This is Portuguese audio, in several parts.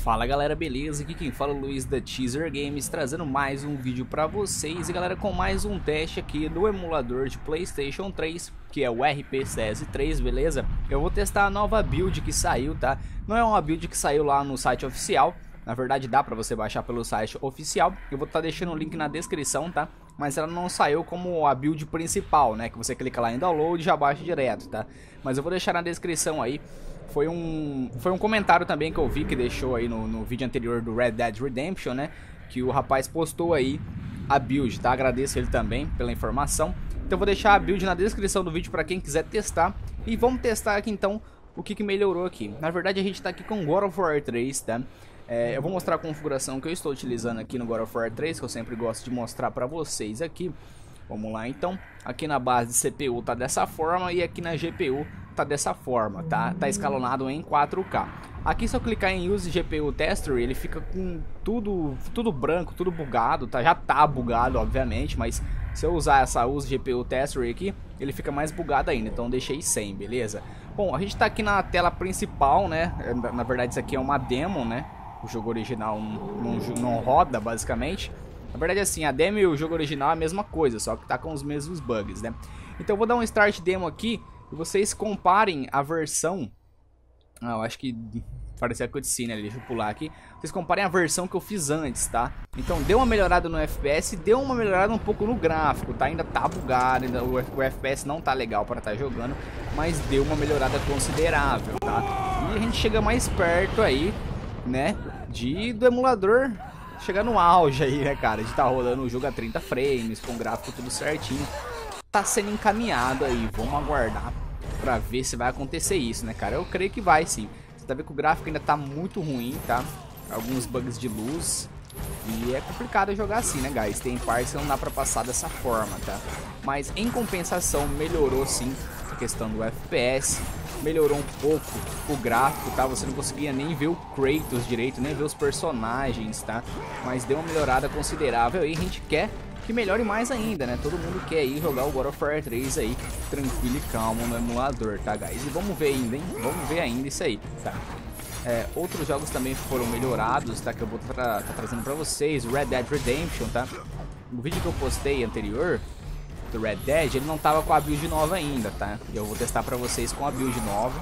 Fala galera, beleza? Aqui quem fala é o Luiz da Teaser Games, trazendo mais um vídeo pra vocês. E galera, com mais um teste aqui do emulador de PlayStation 3, que é o RPCS3, beleza? Eu vou testar a nova build que saiu, tá? Não é uma build que saiu lá no site oficial, na verdade dá pra você baixar pelo site oficial. Eu vou estar deixando o link na descrição, tá? Mas ela não saiu como a build principal, né? Que você clica lá em download e já baixa direto, tá? Mas eu vou deixar na descrição aí. Foi um comentário também que eu vi que deixou aí no vídeo anterior do Red Dead Redemption, né? Que o rapaz postou aí a build, tá? Agradeço ele também pela informação. Então eu vou deixar a build na descrição do vídeo para quem quiser testar. E vamos testar aqui então o que melhorou aqui. Na verdade a gente tá aqui com God of War 3, tá? Eu vou mostrar a configuração que eu estou utilizando aqui no God of War 3, que eu sempre gosto de mostrar para vocês aqui. Vamos lá então. Aqui na base de CPU tá dessa forma e aqui na GPU tá dessa forma, tá? Tá escalonado em 4K. Aqui se eu clicar em Use GPU Tester, ele fica com tudo branco, tudo bugado, tá? Já tá bugado, obviamente, mas se eu usar essa Use GPU Tester aqui, ele fica mais bugado ainda, então deixei 100, beleza? Bom, a gente tá aqui na tela principal, né? Na verdade isso aqui é uma demo, né? O jogo original não roda, basicamente. Na verdade assim, a demo e o jogo original é a mesma coisa, só que tá com os mesmos bugs, né? Então eu vou dar um Start Demo aqui e vocês comparem a versão... eu acho que parecia cutscene ali, deixa eu pular aqui. Vocês comparem a versão que eu fiz antes, tá? Então deu uma melhorada no FPS, deu uma melhorada um pouco no gráfico, tá? Ainda tá bugado, ainda o FPS não tá legal para estar jogando, mas deu uma melhorada considerável, tá? E a gente chega mais perto aí, né, do emulador chegar no auge aí, né, cara? De tá rolando o jogo a 30 frames, com o gráfico tudo certinho. Tá sendo encaminhado aí, vamos aguardar pra ver se vai acontecer isso, né, cara? Eu creio que vai, sim. Você tá vendo que o gráfico ainda tá muito ruim, tá? Alguns bugs de luz. E é complicado jogar assim, né, guys? Tem partes que não dá pra passar dessa forma, tá? Mas, em compensação, melhorou, sim, a questão do FPS. Melhorou um pouco o gráfico, tá? Você não conseguia nem ver o Kratos direito, nem ver os personagens, tá? Mas deu uma melhorada considerável e a gente quer que melhore mais ainda, né? Todo mundo quer ir jogar o God of War 3 aí, tranquilo e calmo no emulador, tá, guys? E vamos ver ainda, hein? Vamos ver ainda isso aí, tá? Outros jogos também foram melhorados, tá? Que eu vou tá trazendo pra vocês. Red Dead Redemption, tá? No vídeo que eu postei anterior do Red Dead, ele não tava com a build nova ainda, tá? E eu vou testar pra vocês com a build nova,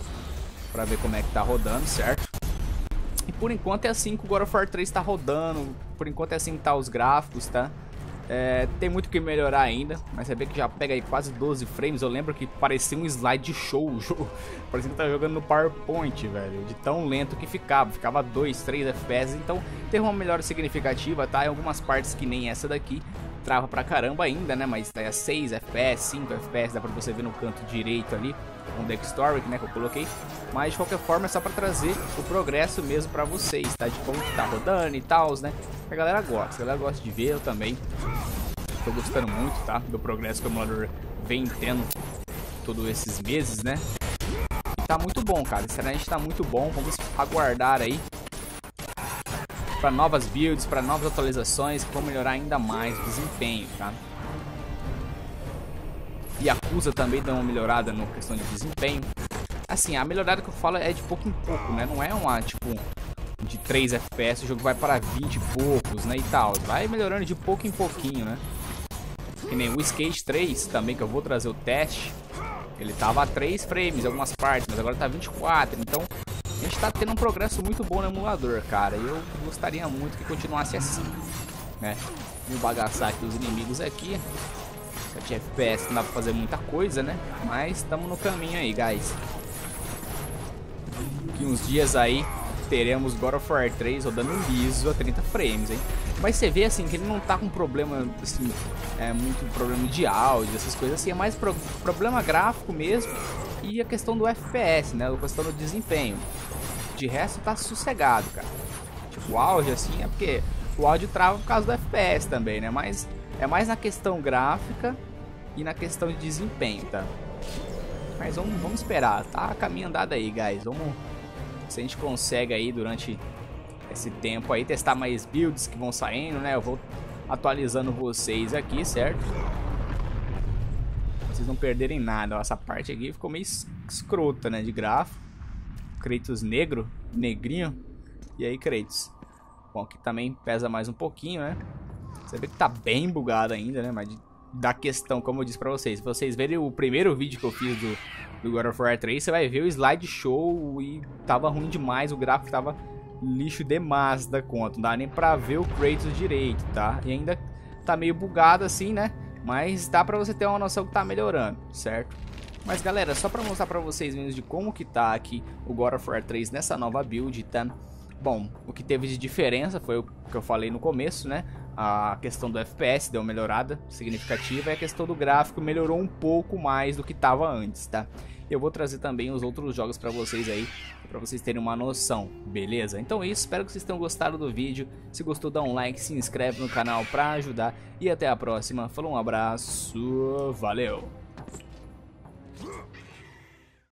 pra ver como é que tá rodando, certo? E por enquanto é assim que o God of War 3 tá rodando, por enquanto é assim que tá os gráficos, tá? Tem muito que melhorar ainda, mas você vê que já pega aí quase 12 frames. Eu lembro que parecia um slide show o jogo. Parecia que tava jogando no PowerPoint, velho. De tão lento que ficava 2, 3 FPS. Então teve uma melhora significativa, tá? Em algumas partes que nem essa daqui trava pra caramba ainda, né? Mas tá 6 FPS, 5 FPS, dá pra você ver no canto direito ali, com o Dextoric, né, que eu coloquei. Mas de qualquer forma é só pra trazer o progresso mesmo pra vocês, tá? De como que tá rodando e tal, né? A galera gosta de ver, eu também tô gostando muito, tá? Do progresso que o emulador vem tendo todos esses meses, né? Tá muito bom, cara, sinceramente tá muito bom. Vamos aguardar aí para novas builds, para novas atualizações que vão melhorar ainda mais o desempenho, tá? E a Yakuza também dá uma melhorada na questão de desempenho. Assim, a melhorada que eu falo é de pouco em pouco, né? Não é uma, tipo, de 3 FPS, o jogo vai para 20 e poucos, né, e tal. Vai melhorando de pouco em pouquinho, né? Que nem o Skate 3 também, que eu vou trazer o teste. Ele tava a 3 frames em algumas partes, mas agora tá 24, então a gente tá tendo um progresso muito bom no emulador, cara. E eu gostaria muito que continuasse assim, né? Vou bagaçar aqui os inimigos aqui. 7 FPS não dá pra fazer muita coisa, né? Mas estamos no caminho aí, guys. Daqui uns dias aí teremos God of War 3 rodando liso a 30 frames, hein? Mas você vê assim que ele não tá com problema, assim, muito problema de áudio, essas coisas assim. É mais problema gráfico mesmo. E a questão do FPS, né? A questão do desempenho. De resto tá sossegado, cara. Tipo, o áudio assim é porque o áudio trava por causa do FPS também, né? Mas é mais na questão gráfica e na questão de desempenho, tá? Mas vamos esperar, tá? Caminho andado aí, guys. Vamos, se a gente consegue aí durante esse tempo aí testar mais builds que vão saindo, né? Eu vou atualizando vocês aqui, certo? Pra vocês não perderem nada. Ó, essa parte aqui ficou meio escrota, né? De gráfico. Kratos negrinho. E aí, Kratos. Bom, aqui também pesa mais um pouquinho, né? Você vê que tá bem bugado ainda, né? Mas da questão, como eu disse pra vocês, se vocês verem o primeiro vídeo que eu fiz do God of War 3, você vai ver o slideshow e tava ruim demais, o gráfico tava lixo demais da conta. Não dá nem pra ver o Kratos direito, tá? E ainda tá meio bugado assim, né? Mas dá pra você ter uma noção que tá melhorando, certo? Mas galera, só pra mostrar pra vocês mesmo de como que tá aqui o God of War 3 nessa nova build, tá? Bom, o que teve de diferença foi o que eu falei no começo, né? A questão do FPS deu uma melhorada significativa e a questão do gráfico melhorou um pouco mais do que estava antes, tá? Eu vou trazer também os outros jogos pra vocês aí, pra vocês terem uma noção, beleza? Então é isso, espero que vocês tenham gostado do vídeo. Se gostou, dá um like, se inscreve no canal pra ajudar e até a próxima. Falou, um abraço, valeu!